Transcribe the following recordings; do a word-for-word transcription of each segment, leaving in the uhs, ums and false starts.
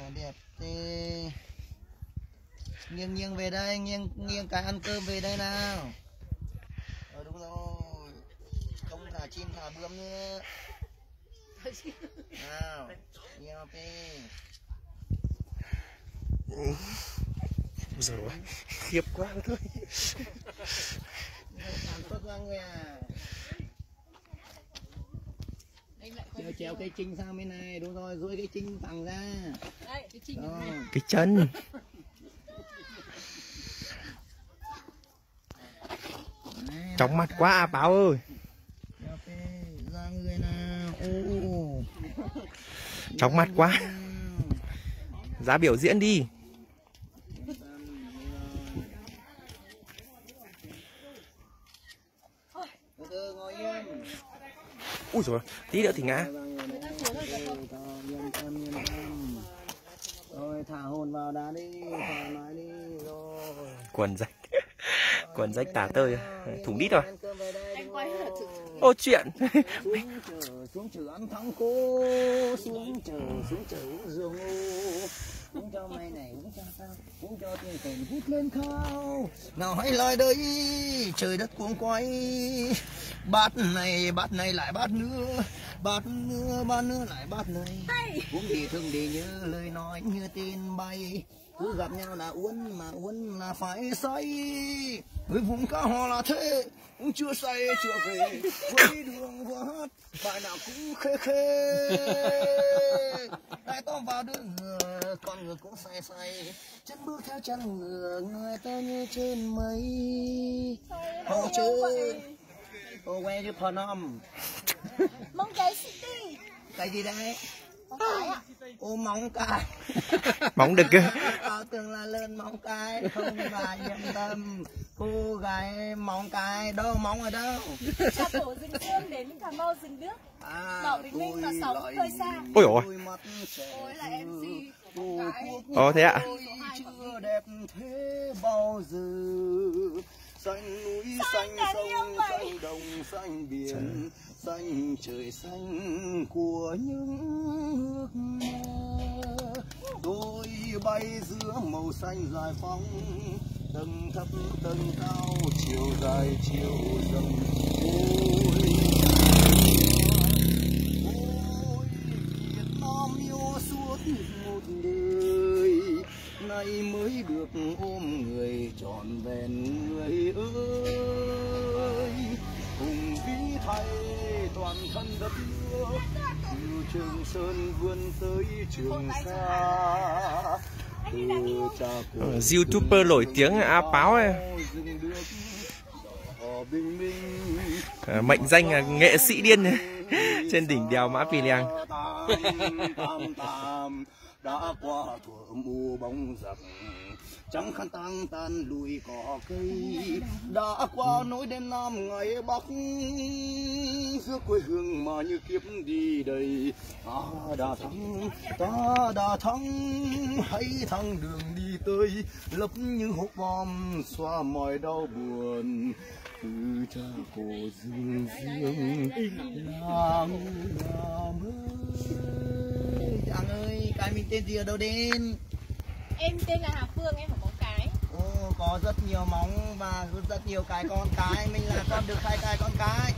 đẹp thế. Nghiêng nghiêng về đây, nghiêng nghiêng cái ăn cơm về đây nào. Ờ đúng rồi. Không thả chim thả bướm nữa. Nào, nghiêng về. Rồi khiếp quá thôi. Sản xuất ra người à. Treo, treo cây trinh sang bên này, đúng rồi, duỗi cái trinh thẳng ra. Đây, cái trinh này. Cái chân. Chóng mặt quá à Báo ơi. Ra người nào. Ô. Chóng mặt quá. Ra biểu diễn đi. Ui rồi, tí nữa thì ngã. Rồi thả hồn vào đá đi, thoải mái đi rồi. Quần rách. Quần rách tả tơi, thủng đít rồi. anh quay là thực. Ô chuyện. Xuống chờ, xuống chờ ăn thắng cô, xuống chờ, xuống chờ uống rượu ngô. Uống cho mày này, uống cho sao, uống cho tiền tiền hút lên khao. Nào hãy lại đây, trời đất cuống quay. Bát này, bát này lại bát nữa. Bát nữa, bát nữa lại bát này. Uống thì thường để nhớ lời nói như tin bay. Cứ gặp nhau là uống, mà uống là phải say. Người vùng cao họ là thế, cũng chưa say chưa về. Với đường vừa hát, bài nào cũng khê khê. Hai tóm vào đường ngựa, con ngựa cũng say say. Chân bước theo chân ngựa, người ta như trên mây. Hồ chơi, hồ quay như Phnom. Mong cái city. Cái gì đấy? Mong cái ạ? Ô móng cái. Móng đực cơ. Tao tưởng là lên móng cái, không bà yên tâm. Cô gái móng cái, đâu móng ở đâu? Trà cổ rừng Dương đến Cà Mau rừng Đước. À, Đậu Bình Minh và sáu hơi xa. Ôi ôi. Tôi là em xê Cô Ồ thế ạ? chưa đẹp thế bao giờ. Xanh núi xanh sông xanh đồng xanh biển, xanh trời xanh của những ước mơ. Tôi bay giữa màu xanh giải phóng, tầng thấp tầng cao chiều dài chiều rộng. Ôi ôi Việt Nam yêu suốt một đời, nay mới được ôm người trọn vẹn người ơi. Cùng vĩ thay toàn thân đất nước, từ Trường Sơn vươn tới Trường Sa. YouTuber nổi tiếng A Báo ấy. À, mệnh danh là nghệ sĩ điên trên đỉnh đèo Mã Pì Lèng. Đã qua thuở mùa bóng giặc, trắng khăn tăng tan lùi cỏ cây. Đã qua nỗi đêm nam ngày bắc, giữa quê hương mà như kiếp đi đầy. Ta đã thắng, ta đã thắng, hãy thắng đường đi tới, lấp những hốc bom xóa mọi đau buồn. Từ cha cổ rừng dương làm làm ơi. Chàng ơi, cái mình tên gì ở đâu đến? Em tên là Hà Phương, em ở Móng Cái. Ồ, có rất nhiều móng và rất nhiều cái con cái. Mình là con được hai cái con cái.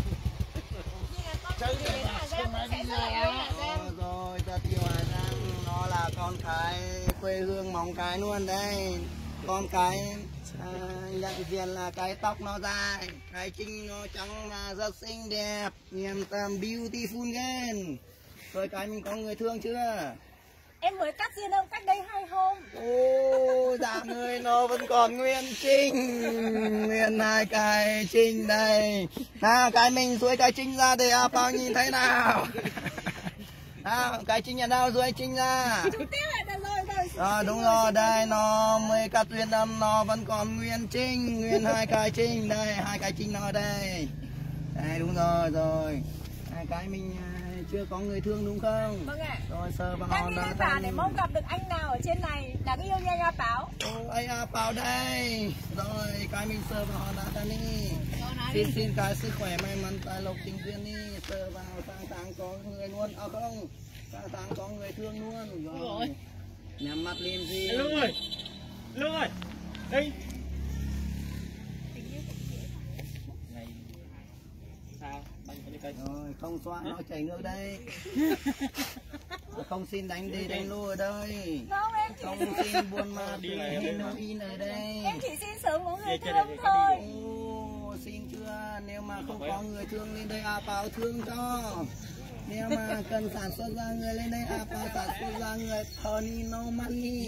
Chơi đến Hà Giang sẽ rời em Hà Giang. Rồi, rất nhiều Hà Giang. Nó là con cái quê hương Móng Cái luôn đây. Con cái à, nhận diện là cái tóc nó dài, cái trinh nó trắng và rất xinh đẹp, niềm tâm beautiful again. Rồi cái mình có người thương chưa? Em mới cắt riêng ông cách đây hai hôm. Ô, dạ người nó vẫn còn nguyên trinh, nguyên hai cái trinh đây. Nào cái mình dưới cái trinh ra để à, bao nhìn thấy nào. Nào cái trinh ở đâu, dưới trinh ra. À, đúng rồi, đây nó mới cắt duyên âm, nó vẫn còn nguyên trinh, nguyên hai cái trinh đây, hai cái trinh nó ở đây. Đây đúng rồi, rồi. Hai cái mình chưa có người thương đúng không? Vâng ạ. Rồi sờ vào đang đi lên phà để mong gặp được anh nào ở trên này là cái yêu nhanh A Báo. Ô, anh A Báo đây. Rồi cái mình sờ vào hòn đá ta đi. Xin xin cái sức khỏe may mắn tài lộc tình duyên đi. Sờ vào sang tháng có người luôn, à không, sang tháng có người thương luôn. Rồi. nhắm mắt lên gì Lưu ơi, Lưu ơi, đây. Này, sao? Bánh có đi cây. Rồi không xóa nó chảy nước đây. Không xin đánh đi đánh lô ở đây. Không, em chỉ Không xin buôn ma đi heroin ở đây. em chỉ xin sớm của người thương thôi. Ô, xin chưa, nếu mà không có người thương lên đây A Pao thương cho. Nếu mà cần sản xuất ra người lên đây A Pao sản xuất ra người Tony no money.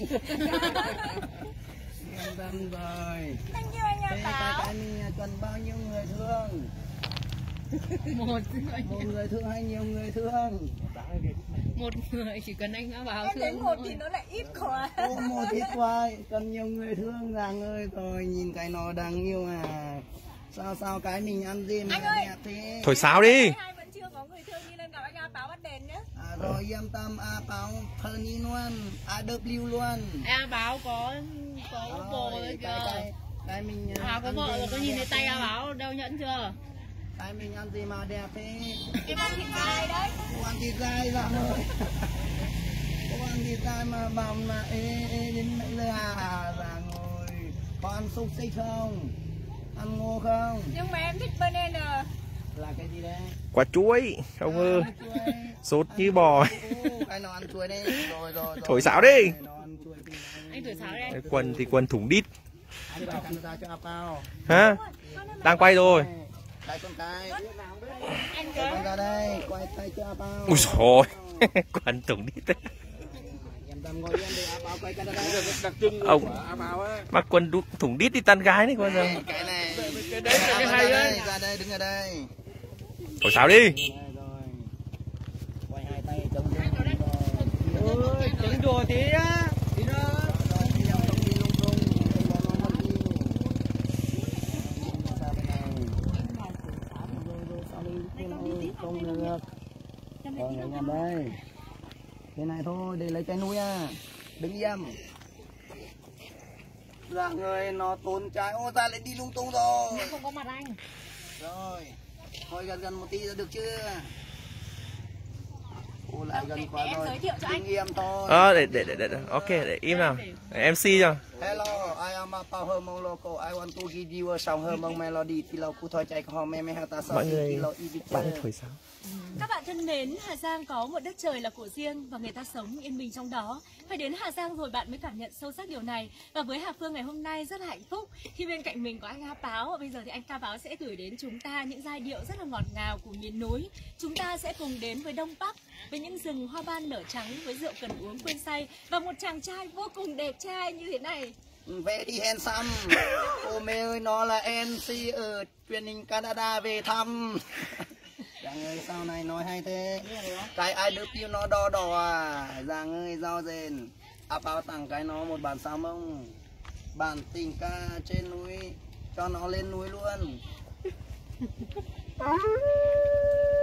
Yên tâm rồi. Thank you anh Thế A cái Pao. cái mình cần bao nhiêu người thương? một Một người thương hay nhiều người thương? một người chỉ cần anh Á Báo Em thấy thương một thôi. thì nó lại ít quá. Ô, một ít quá, cần nhiều người thương rằng ơi. Rồi nhìn cái nó đáng yêu à. Sao sao cái mình ăn gì mà Anh ơi. đẹp thế? Thổi sáo đi. Hai vẫn chưa có người thương đi lên gặp anh A Pao bắt đèn nhé. À, rồi yên tâm A Pao Tony luôn, A W luôn. Á Báo có có bồ Rồi, rồi cái, kìa. cái, cái mình À có ăn vợ gì rồi, có mà nhìn đẹp thấy tay thế? Á Báo đâu nhẫn chưa? Cái mình ăn gì mà đẹp thế? Em ăn thịt dai đấy. Cô ăn thịt dai rằng ơi. Cô ăn thịt dai mà bảo là ê ê đến nãy giờ à rằng ơi. Có ăn xúc xích không? Ăn ngô không? Nhưng mà em thích banana. Là cái gì đấy? Quả chuối không ơi, À, chuối. sốt như bò. Ô, cái nó ăn chuối đây. Rồi rồi rồi. Thổi sáo đi. Nó ăn chuối thì Anh thổi sáo đi anh. Cái quần thì quần thủng đít. ăn vào camera cho A Pao. Hả? Đang quay rồi. Cái con cái. Anh Cái cứ con ra đây, quay tay cho A Pao. Ui rồi. Quần thủng đít. Em tầm ngồi yên để A Pao quay cái ra đây. Đặc trưng Ông của A Pao á. mặc quần đu- thủng đít đi tán gái đấy con giờ. Cái này. Cái đấy là cái ra hay đây, đấy. ra đây, đứng ở đây. Thổi sáo đi. Đây rồi. Quay hai tay chống chống rồi. Ôi, trứng đùa tí á. Tí nữa. Rồi, đi nhau không đi lung tung, đừng có nó mất đi. Sao bên này? Rồi, rồi, sao đi? Cái này không được. Rồi, anh em đây. Thế này thôi, để lấy cái núi à. Đứng im. Dạ người nó tốn trái. Ô, ra lại đi lung tung rồi. Không có mặt anh. Rồi, thôi gần gần một tí được chưa? Ô lại gần quá để em rồi. giới thiệu cho anh. Đứng im thôi. Ờ để để để, để. Ok để im nào. Để em xê cho. Hello, I am a Power Mong Loco. I want to give you a song her mong melody. Thì lâu cụ thôi chạy có mẹ mẹ hả ta sao? Mọi người Thì lâu y bị bạn chơi. thổi sáo. Các bạn thân mến, Hà Giang có một đất trời là của riêng và người ta sống yên bình trong đó. Phải đến Hà Giang rồi bạn mới cảm nhận sâu sắc điều này. Và với Hà Phương ngày hôm nay rất là hạnh phúc khi bên cạnh mình có anh A Páo. Và bây giờ thì anh A Páo sẽ gửi đến chúng ta những giai điệu rất là ngọt ngào của miền núi. Chúng ta sẽ cùng đến với Đông Bắc, với những rừng hoa ban nở trắng, với rượu cần uống quên say và một chàng trai vô cùng đẹp trai như thế này. Very handsome. Ô mẹ ơi, nó là em xê ở truyền hình Canada về thăm. Giang ơi, sau này nói hay thế. Cái ai được yêu nó đo đỏ à. Giang ơi, rau rền. A Pao tặng cái nó một bản sao mông. Bản tình ca trên núi. Cho nó lên núi luôn.